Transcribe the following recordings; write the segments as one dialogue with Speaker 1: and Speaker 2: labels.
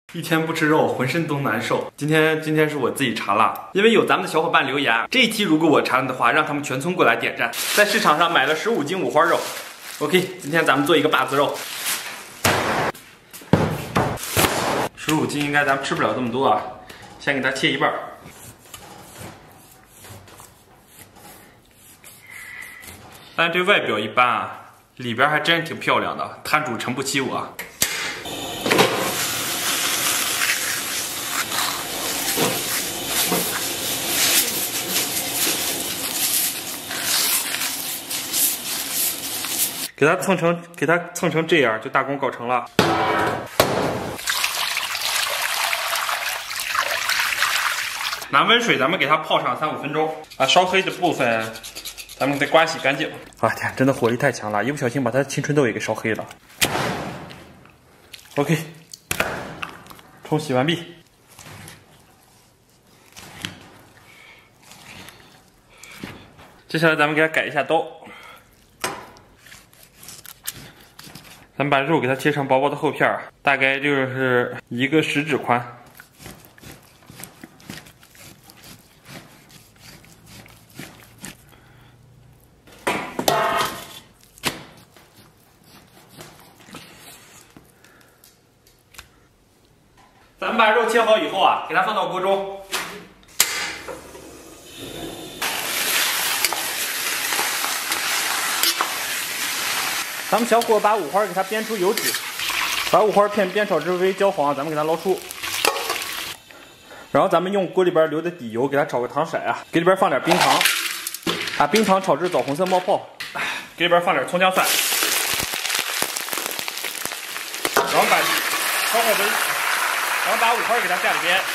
Speaker 1: 一天不吃肉，浑身都难受。今天是我自己查了，因为有咱们的小伙伴留言，这一期如果我查了的话，让他们全村过来点赞。在市场上买了15斤五花肉。OK， 今天咱们做一个把子肉。15斤应该咱们吃不了这么多啊，先给它切一半。但这外表一般啊，里边还真挺漂亮的，摊主诚不欺我。给它蹭成这样，就大功告成了。拿温水，咱们给它泡上3、5分钟，把烧黑的部分咱们得刮洗干净。啊天，真的火力太强了，一不小心把它青春痘也给烧黑了。OK， 冲洗完毕。接下来咱们给它改一下刀。咱们把肉给它切成薄薄的厚片儿，大概就是1个食指宽。咱们把肉切好以后啊，给它放到锅中。咱们小火把五花给它煸出油脂，把五花片煸炒至微焦黄，咱们给它捞出。然后咱们用锅里边留的底油给它炒个糖色啊，给里边放点冰糖，把冰糖炒至枣红色冒泡，给里边放点葱姜蒜，然后把五花给它下里边。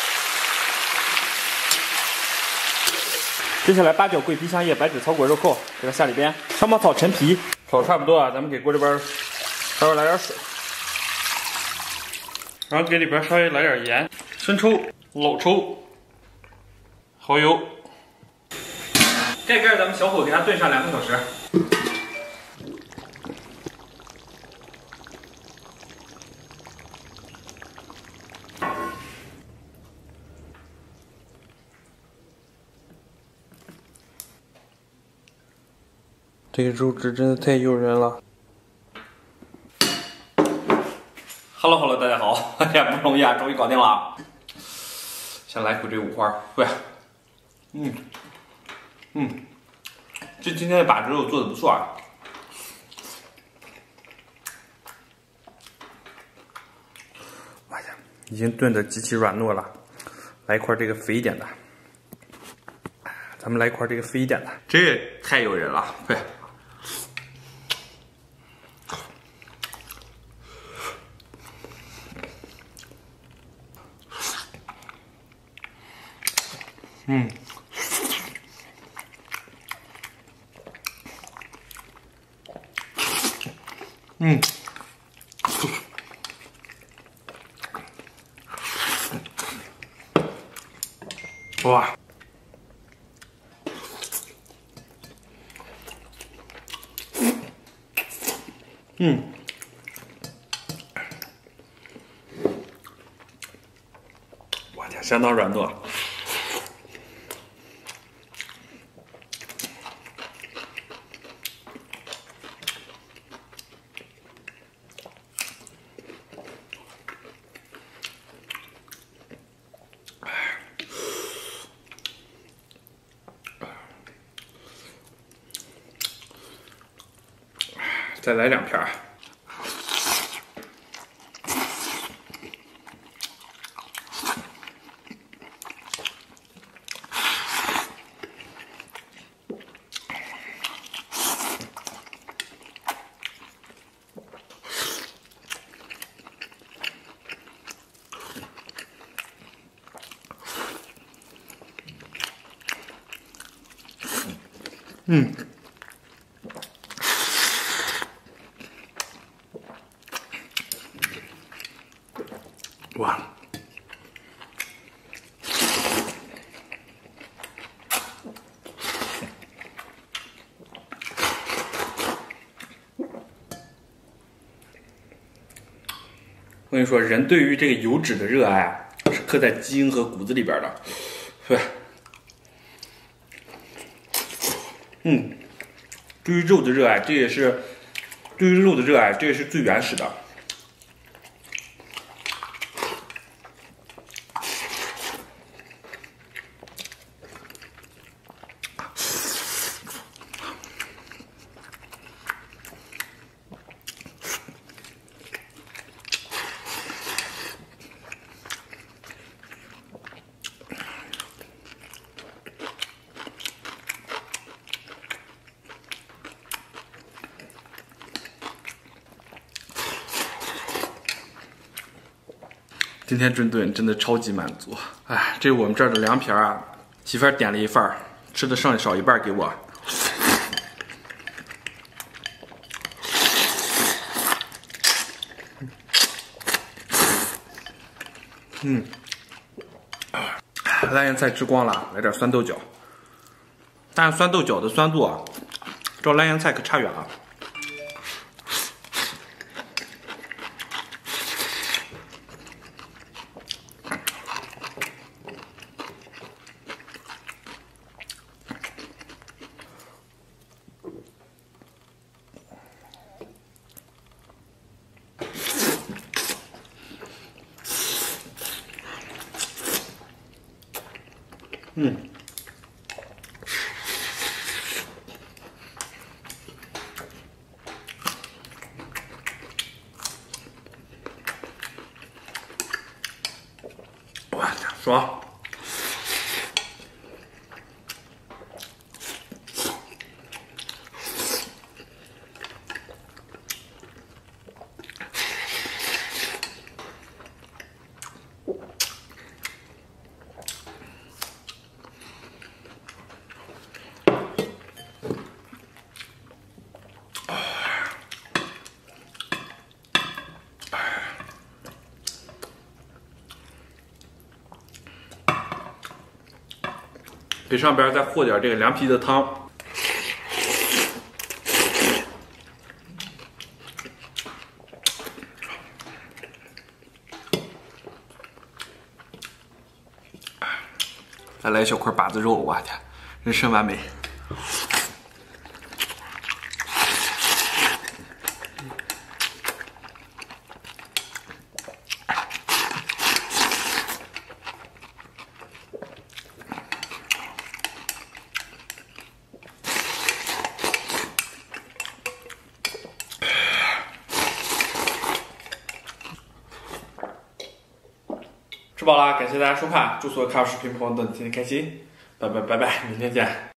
Speaker 1: 接下来八角、桂皮、香叶、白芷、草果、肉蔻给它下里边，香茅草、陈皮。炒差不多啊，咱们给锅里边稍微来点水，然后给里边稍微来点盐、生抽、老抽、蚝油，盖盖咱们小火给它炖上2个小时。这个肉质真的太诱人了。Hello， 大家好，哎呀，不容易啊，终于搞定了。先来口这五花，对，这今天的把子肉做的不错啊。哎呀，已经炖的极其软糯了，来一块这个肥一点的。咱们来一块这个肥一点的，这也太诱人了，对。哇，我天，相当软糯。再来2片儿。哇， 跟你说，人对于这个油脂的热爱啊，是刻在基因和骨子里边的。对，对于肉的热爱，这也是最原始的。今天这顿真的超级满足，哎，这我们这儿的凉皮啊，媳妇儿点了一份儿，吃的剩少一半给我。烂盐菜吃光了，来点酸豆角。但是酸豆角的酸度啊，照烂盐菜可差远了。哇，爽！给上边再和点这个凉皮的汤。再来一小块把子肉，我天，人生完美。吃饱了，感谢大家收看，祝所有看我视频朋友们天天开心，拜拜，明天见。